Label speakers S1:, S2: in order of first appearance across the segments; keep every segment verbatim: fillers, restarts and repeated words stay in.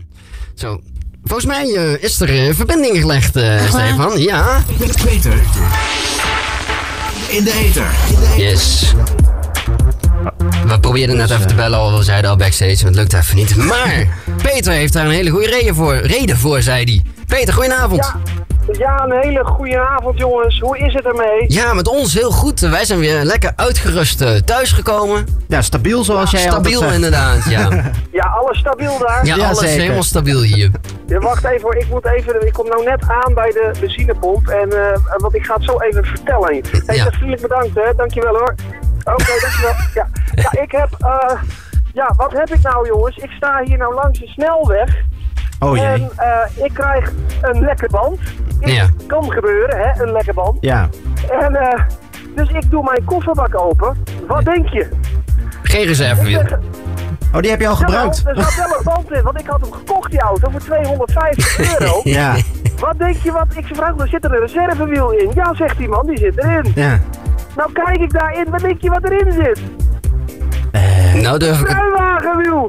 S1: Zo, volgens mij uh, is er uh, verbinding gelegd, uh, Stefan. Ja.
S2: Peter. In de ether.
S1: Yes. We probeerden net even te bellen, al we zeiden al backstage, maar het lukt even niet. Maar Peter heeft daar een hele goede reden voor, reden voor zei hij. Peter, goedenavond.
S3: Ja. Ja, een hele goede avond jongens. Hoe is het ermee?
S1: Ja, met ons heel goed. Wij zijn weer lekker uitgerust uh, thuisgekomen.
S4: Ja, stabiel zoals
S1: ja,
S4: jij
S1: stabiel
S4: altijd zegt.
S1: Inderdaad, ja.
S3: Ja, alles stabiel daar?
S1: Ja,
S4: Ja,
S1: alles
S4: zeker.
S1: helemaal stabiel hier.
S3: Ja, wacht even hoor, ik moet even, ik kom nou net aan bij de benzinepomp en uh, want ik ga het zo even vertellen aan je. Hey,
S1: Ja.
S3: vriendelijk bedankt hè, dankjewel hoor. Oké, okay, dankjewel. Ja. ja, ik heb, uh, ja, wat heb ik nou jongens? Ik sta hier nou langs de snelweg.
S4: Oh jee.
S3: En uh, ik krijg een lekke band.
S1: Ja.
S3: Kan gebeuren hè, een lekke band.
S4: Ja.
S3: En uh, dus ik doe mijn kofferbak open. Wat denk je?
S1: Geen reservewiel.
S3: Ik zeg,
S4: Oh, die heb je al gebruikt?
S3: Ja, er zat wel een band in, want ik had hem gekocht, die auto, voor tweehonderdvijftig euro.
S4: Ja.
S3: Wat denk je, wat? Ik vraag, er zit er een reservewiel in. Ja, zegt die man, die zit erin.
S4: Ja.
S3: Nou kijk ik daarin, wat denk je wat erin zit?
S1: Nou durf ik het...
S3: Kruiwagenwiel!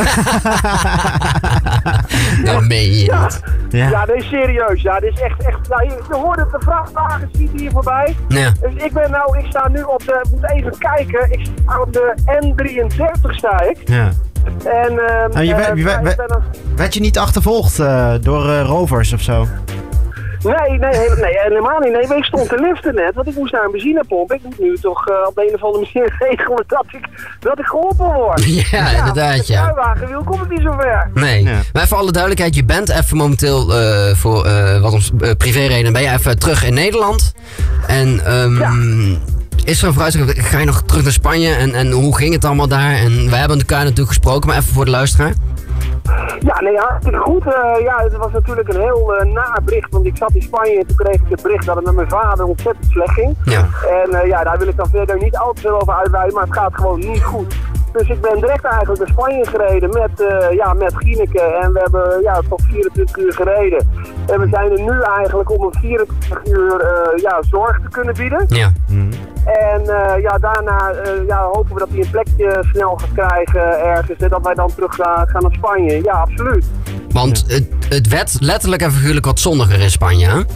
S1: Nou meen je
S3: Ja,
S1: niet.
S3: ja.
S4: Ja.
S3: ja, nee, serieus. Ja, dit is echt, echt, nou, je, je hoort het, de vrachtwagen ziet hier voorbij.
S1: Ja.
S3: Dus ik ben nou, ik sta nu op de, ik moet even kijken, ik sta op de N drieëndertig sta ik.
S4: Ja.
S3: En, uh,
S4: Nou, je, werd- je, werd- werd- werd je niet achtervolgd uh, door uh, rovers of zo?
S3: Nee, nee, hele- nee, helemaal niet. Nee, maar ik stond te liften net, want ik moest naar een benzinepomp. Ik moet nu toch uh, op de een of andere manier regelen dat ik, dat ik geholpen word.
S1: Ja, inderdaad, ja.
S3: Met de kruiwagenwiel komt het niet zo ver.
S1: Nee,
S4: Ja.
S1: maar voor alle duidelijkheid, je bent even momenteel uh, voor uh, wat ons uh, privéreden, ben je even terug in Nederland. En um,
S3: Ja.
S1: is er een vooruitzicht, ga je nog terug naar Spanje en, en hoe ging het allemaal daar? En wij hebben elkaar natuurlijk gesproken, maar even voor de luisteraar.
S3: Ja, nee, hartstikke goed. Uh, ja, het was natuurlijk een heel uh, naar bericht, want ik zat in Spanje en toen kreeg ik het bericht dat het met mijn vader ontzettend slecht ging.
S1: Ja.
S3: En uh, ja, daar wil ik dan verder niet al te veel over uitweiden, maar het gaat gewoon niet goed. Dus ik ben direct eigenlijk naar Spanje gereden met, uh, ja, met Gieneke en we hebben ja, tot vierentwintig uur gereden. En we zijn er nu eigenlijk om een vierentwintig uur uh, ja, zorg te kunnen bieden.
S1: Ja.
S3: En uh, ja, daarna uh, ja, hopen we dat hij een plekje snel gaat krijgen ergens en dat wij dan terug gaan, gaan naar Spanje. Ja, absoluut.
S1: Want het, het werd letterlijk en figuurlijk wat zonniger in Spanje, hè?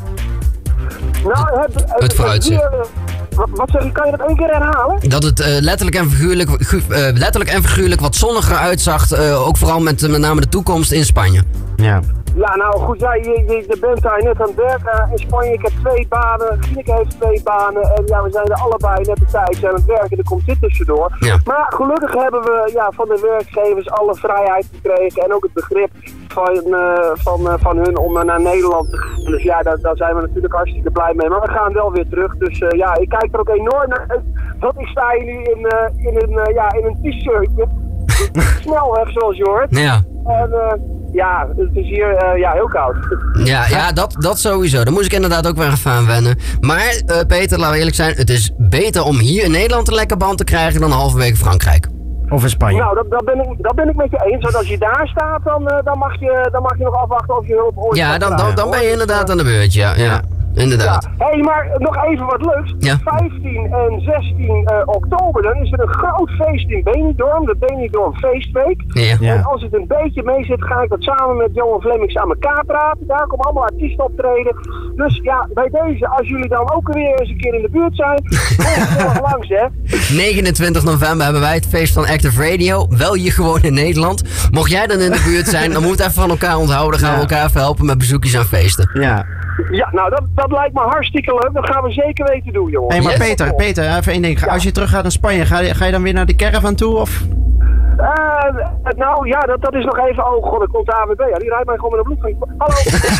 S3: Nou, het, het,
S1: Het vooruitzicht.
S3: hier, uh, wat, wat zeg je, kan je dat één keer herhalen?
S1: Dat het uh, letterlijk, en figuurlijk, gu- uh, letterlijk en figuurlijk wat zonniger uitzag, uh, ook vooral met uh, met name de toekomst in Spanje.
S4: Ja.
S3: Ja, nou goed, ja, je, je, je bent daar net aan het werken in Spanje. Ik heb twee banen, Gieneke heeft twee banen en ja, we zijn er allebei net op tijd aan het werken. Er komt dit tussendoor.
S1: Ja.
S3: Maar gelukkig hebben we ja, van de werkgevers alle vrijheid gekregen en ook het begrip van, uh, van, uh, van hun om uh, naar Nederland te gaan. Dus ja, daar, daar zijn we natuurlijk hartstikke blij mee. Maar we gaan wel weer terug. Dus uh, ja, ik kijk er ook enorm naar uit. Want ik sta hier nu in, uh, in een, uh, ja, in een t-shirtje. Snelweg, zoals je hoort.
S1: Ja.
S3: En uh, ja, het is hier uh, ja, heel koud.
S1: Ja, ja dat, dat sowieso. Daar moest ik inderdaad ook weer even aan wennen. Maar uh, Peter, laten we eerlijk zijn, het is beter om hier in Nederland een lekker band te krijgen dan halverwege Frankrijk.
S4: Of in Spanje.
S3: Nou, dat, dat, ben ik, dat ben ik met je eens. Want als je daar staat, dan, uh, dan, mag, je, dan mag je nog afwachten of je hulp ooit
S1: Ja,
S3: kan
S1: dan, dan,
S3: krijgen,
S1: dan ben je
S3: hoor.
S1: inderdaad aan de beurt, ja. ja. Inderdaad.
S3: Ja. Hé, hey, maar nog even wat leuks.
S1: Ja.
S3: vijftien en zestien uh, oktober, dan is er een groot feest in Benidorm, de Benidorm Feestweek.
S1: Ja.
S4: Ja.
S3: En als het een beetje mee zit, ga ik dat samen met Johan Flemmings aan elkaar praten. Daar komen allemaal artiesten optreden. Dus ja, bij deze, als jullie dan ook weer eens een keer in de buurt zijn, kom er langs, hè.
S1: negenentwintig november hebben wij het feest van Active Radio. Wel hier gewoon in Nederland. Mocht jij dan in de buurt zijn, dan moeten we even van elkaar onthouden. Dan gaan we elkaar even helpen met bezoekjes aan feesten.
S4: Ja.
S3: Ja, nou, dat, dat lijkt me hartstikke leuk. Dat gaan we zeker weten doen, jongen.
S4: Hé, maar
S1: Yes.
S4: Peter, Peter, even één ding.
S3: Ja.
S4: Als je terug gaat naar Spanje, ga je, ga je dan weer naar de caravan toe? Of?
S3: Uh, nou ja, dat, dat is nog even. Oh god, er komt de A W B. Ja, die rijdt mij gewoon met een bloedgang. Hallo.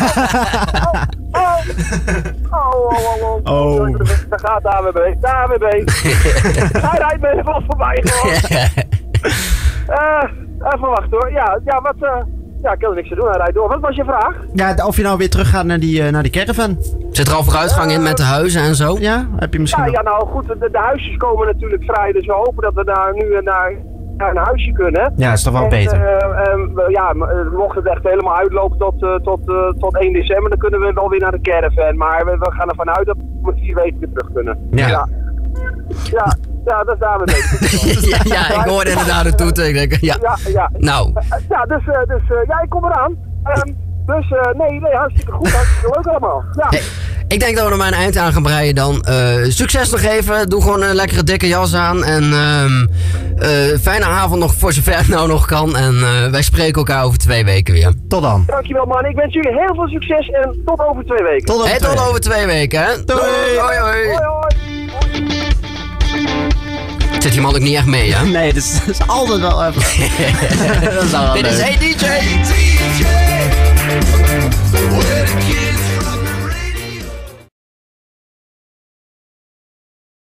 S3: oh, oh, oh, oh, oh.
S4: Oh.
S3: Daar gaat de A W B. De A W B. Hij rijdt me even voorbij gewoon. Uh, even wachten hoor. Ja, ja wat... Uh, ja, ik kan er niks aan doen. Hij rijdt door. Wat was je vraag?
S4: Ja, of je nou weer terug gaat naar die, uh, naar die caravan.
S1: Zit er al vooruitgang in met de huizen en zo?
S4: Ja, heb je misschien
S3: Ja,
S4: wel-
S3: ja, nou goed. De, de huisjes komen natuurlijk vrij. Dus we hopen dat we daar nu uh, naar, naar een huisje kunnen.
S4: Ja, is toch wel
S3: En,
S4: beter.
S3: uh, um, ja, m- uh, mocht het echt helemaal uitlopen tot, uh, tot, uh, tot één december, dan kunnen we wel weer naar de caravan. Maar we, we gaan ervan uit dat we met vier weken weer terug kunnen.
S4: Ja.
S3: Ja, ja, Ja, dat is daar mee bezig.
S1: ja, ja, ik hoorde inderdaad de toeter. Ik denk, ja.
S3: Ja, ja.
S1: Nou.
S3: Ja, dus, uh, dus uh, ja, ik kom eraan. Um, dus uh, nee, nee, hartstikke goed, hartstikke leuk allemaal. Ja.
S1: Hey, ik denk dat we er maar een eind aan gaan breien dan. Uh, succes nog even. Doe gewoon een lekkere dikke jas aan. En um, uh, fijne avond nog voor zover het nou nog kan. En uh, wij spreken elkaar over twee weken weer.
S4: Tot dan.
S3: Dankjewel man, ik wens jullie heel veel succes en tot over twee weken.
S4: Tot over,
S1: hey,
S4: twee.
S1: tot over twee weken, hè?
S4: Doei.
S1: Hoi, hoi.
S3: Hoi, hoi.
S2: Zit die man ook niet echt mee, hè?
S4: Nee, dat is, dat is altijd wel even. Dat is wel
S1: Dit is
S4: leuk.
S1: Hey D J!
S5: D J, where the kids